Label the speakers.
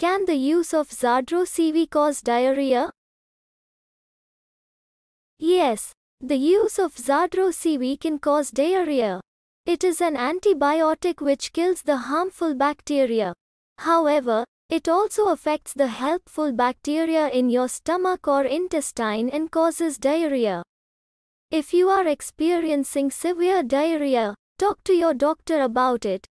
Speaker 1: Can the use of Zadro CV cause diarrhea? Yes, the use of Zadro CV can cause diarrhea. It is an antibiotic which kills the harmful bacteria. However, it also affects the helpful bacteria in your stomach or intestine and causes diarrhea. If you are experiencing severe diarrhea, talk to your doctor about it.